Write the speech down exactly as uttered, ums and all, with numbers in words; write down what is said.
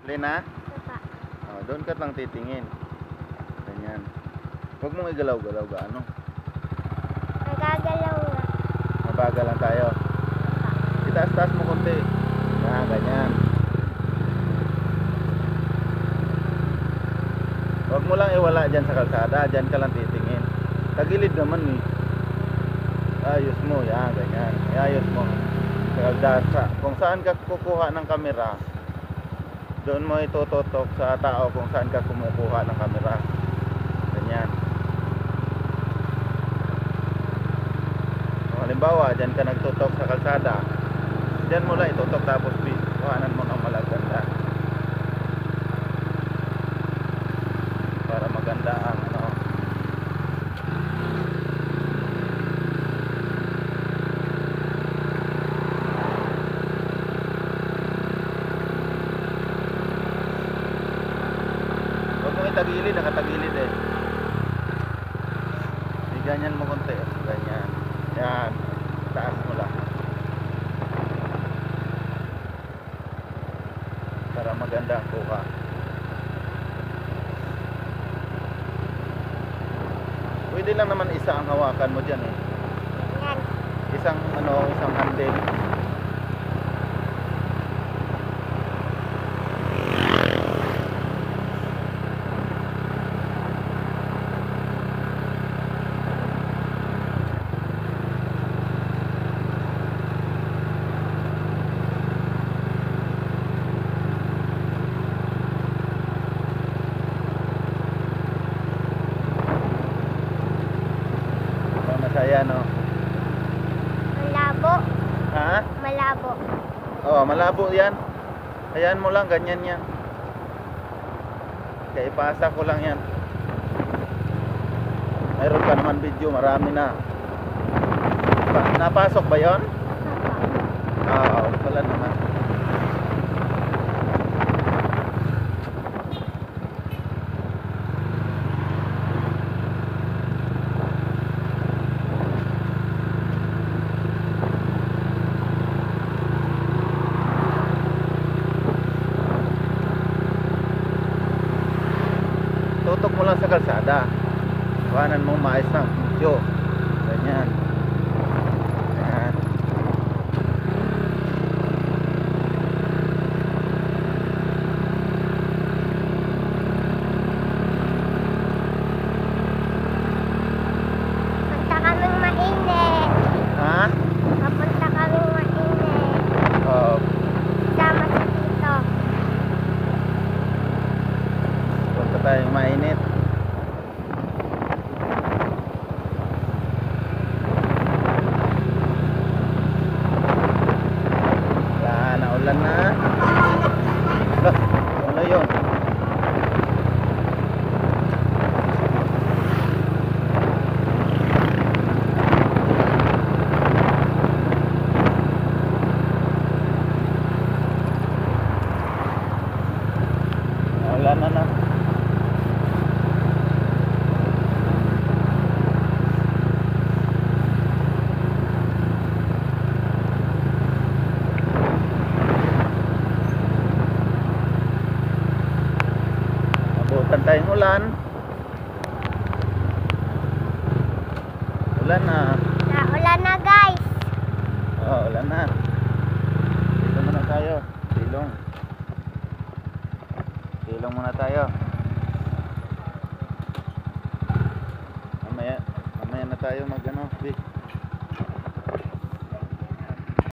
Lena? Papa. Oh, doon ka lang titingin. Ganyan. Huwag mong igalaw-galaw gaano. Nagagalaw nga. Mabagal lang tayo. Papa. Itaas-taas mo konti. Ah, ganyan. Huwag mo lang iwala dyan sa kalsada. Dyan ka lang titingin. Tagilid naman eh. Ayos mo. Yan, ganyan. Ayos mo. Sa kalsada. Kung saan ka kukuha ng kamera, doon mo itututok sa tao kung saan ka kumukuha ng kamera. Ganyan. Kung halimbawa, dyan ka nagtutok sa kalsada, dyan mo lang itutok tapos kuhanan mo ng malaganda. Para maganda ang ano. Huwag mo itagilid, nakatagilid eh. Ganyan mo konti. Ganyan. Yan. Taas mo lang. Para maganda ang kuha. Pwede lang naman isa ang hawakan mo dyan eh. Yan. Isang ano, isang handle. Masaya no? Malabo. Ha? Malabo. Oh, malabo yan. Hayaan mo lang, ganyan yan. Kaya ipasa ko lang yan. Mayroon pa naman video, marami na. Pa, napasok ba yon? Papa. Oo, wala naman. Tutok mo lang sa kalsada. Kuhanan mo maayos ng video. Ganyan. Ganyan. Punta kaming mainit. Ha? Papunta kaming mainit. Oo. Sama sa tito. Punta tayong mainit. Wala na, ulan na. Ah, ano yun? Wala na na. Abutan tayong ulan. Ulan na. Naulan na guys. Oo, ulan na. Dito muna tayo. Silong. Silong muna tayo. Mamaya, mamaya na tayo mag ano, Vic.